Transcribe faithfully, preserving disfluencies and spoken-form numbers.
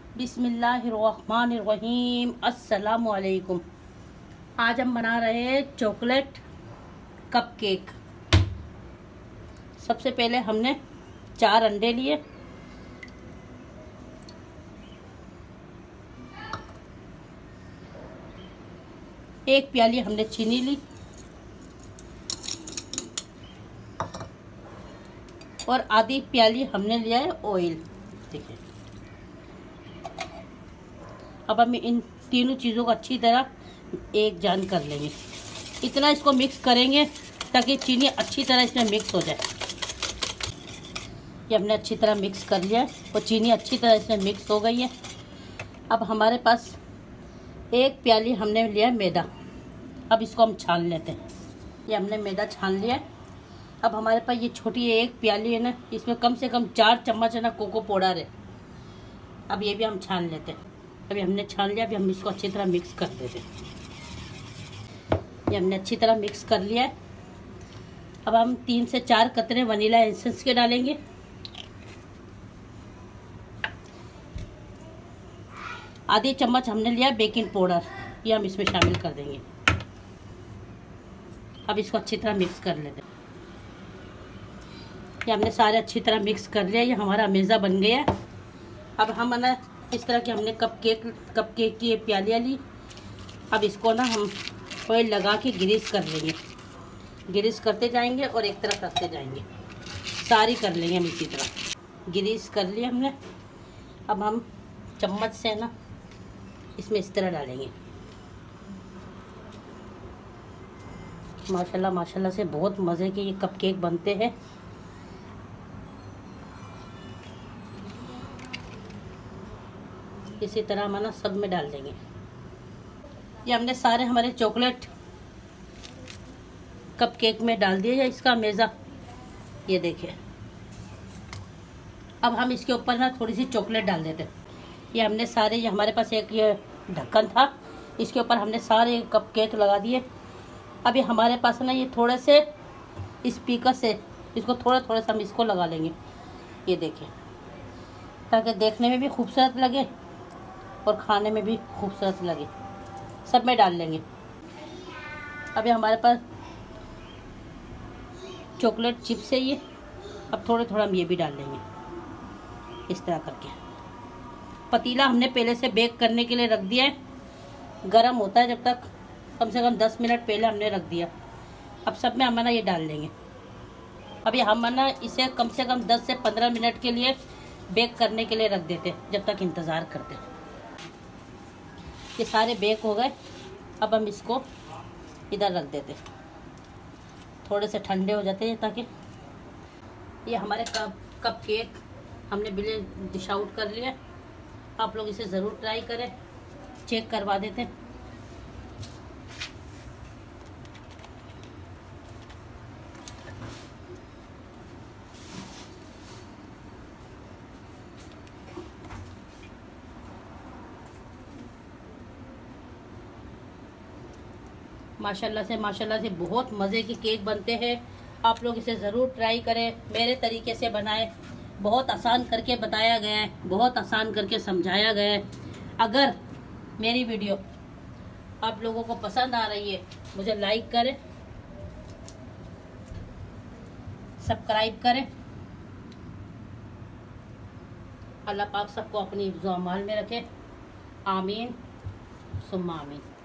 बिस्मिल्लाहिर्रहमानिर्रहीम। अस्सलामु अलैकुम। आज हम बना रहे हैं चॉकलेट कप केक। सबसे पहले हमने चार अंडे लिए, एक प्याली हमने चीनी ली और आधी प्याली हमने लिया है ऑयल। देखिए, अब हम इन तीनों चीज़ों को अच्छी तरह एक जान कर लेंगे। इतना इसको मिक्स करेंगे ताकि चीनी अच्छी तरह इसमें मिक्स हो जाए। ये हमने अच्छी तरह मिक्स कर लिया है और चीनी अच्छी तरह इसमें मिक्स हो गई है। अब हमारे पास एक प्याली हमने लिया मैदा। अब इसको हम छान लेते हैं। ये हमने मैदा छान लिया है। अब हमारे पास ये छोटी एक प्याली है ना, इसमें कम से कम चार चम्मच है ना कोको पाउडर है। अब ये भी हम छान लेते हैं। अभी हमने छान लिया। अभी हम इसको अच्छी तरह मिक्स कर देते हैं। ये हमने अच्छी तरह मिक्स कर लिया है। अब हम तीन से चार कतरे वनीला एसेंस के डालेंगे। आधी चम्मच हमने लिया बेकिंग पाउडर, ये हम इसमें शामिल कर देंगे। अब इसको अच्छी तरह मिक्स कर लेते हैं। ये हमने सारे अच्छी तरह मिक्स कर लिया। ये हमारा मेज़ा बन गया। अब हम ना इस तरह के हमने कप केक कप केक की प्यालियाँ ली। अब इसको ना हम ऑयल लगा के ग्रीस कर लेंगे। ग्रीस करते जाएंगे और एक तरफ रखते जाएंगे। सारी कर लेंगे हम इसी तरह। ग्रीस कर लिया हमने। अब हम चम्मच से ना इसमें इस तरह डालेंगे। माशाल्लाह माशाल्लाह से बहुत मज़े के ये कप केक बनते हैं। इसी तरह हम ना सब में डाल देंगे। ये हमने सारे हमारे चॉकलेट कप केक में डाल दिए। इसका मेज़ा ये देखिए। अब हम इसके ऊपर ना थोड़ी सी चॉकलेट डाल देते हैं। ये हमने सारे, ये हमारे पास एक ये ढक्कन था, इसके ऊपर हमने सारे कप केक लगा दिए। अभी हमारे पास ना ये थोड़े से स्पीकर से इसको थोड़ा थोड़ा सा हम इसको लगा लेंगे। ये देखिए, ताकि देखने में भी खूबसूरत लगे और खाने में भी खूबसूरत लगे। सब में डाल लेंगे। अभी हमारे पास चॉकलेट चिप्स है ये। अब थोड़े थोड़ा हम ये भी डाल लेंगे इस तरह करके। पतीला हमने पहले से बेक करने के लिए रख दिया है। गरम होता है जब तक, कम से कम दस मिनट पहले हमने रख दिया। अब सब में हम ना ये डाल लेंगे। अभी हम ना इसे कम से कम दस से पंद्रह मिनट के लिए बेक करने के लिए रख देते, जब तक इंतज़ार करते। ये सारे बेक हो गए। अब हम इसको इधर रख देते, थोड़े से ठंडे हो जाते हैं ताकि ये हमारे कप कप केक हमने बिल्कुल डिश आउट कर लिया। आप लोग इसे ज़रूर ट्राई करें, चेक करवा देते हैं। माशाल्लाह से माशाल्लाह से बहुत मज़े के केक बनते हैं। आप लोग इसे ज़रूर ट्राई करें, मेरे तरीके से बनाएं। बहुत आसान करके बताया गया है, बहुत आसान करके समझाया गया है। अगर मेरी वीडियो आप लोगों को पसंद आ रही है, मुझे लाइक करें, सब्सक्राइब करें। अल्लाह पाक सबको अपनी हिफ्ज़-ओ-अमान में रखे। आमीन सुम्मा आमीन।